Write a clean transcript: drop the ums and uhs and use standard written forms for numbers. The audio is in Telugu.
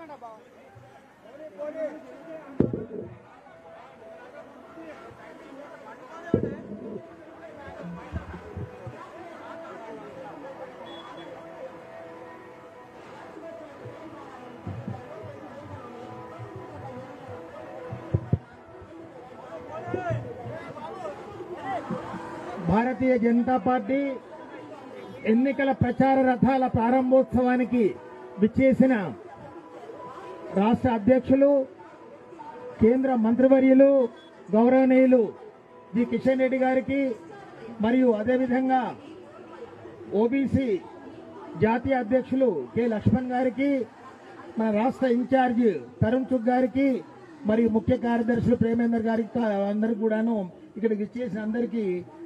భారతీయ జనతా పార్టీ ఎన్నికల ప్రచార రథాల ప్రారంభోత్సవానికి విచ్చేసిన రాష్ట్ర అధ్యక్షులు, కేంద్ర మంత్రివర్యులు, గౌరవనీయులు జి కిషన్ రెడ్డి గారికి, మరియు అదేవిధంగా ఓబీసీ జాతీయ అధ్యక్షులు కె లక్ష్మణ్ గారికి, మన రాష్ట్ర ఇన్ఛార్జ్ తరుణ్ చుగ్ గారికి, మరియు ముఖ్య కార్యదర్శులు ప్రేమేందర్ గారికి అందరికి కూడాను ఇక్కడికి విచ్చేసిన అందరికీ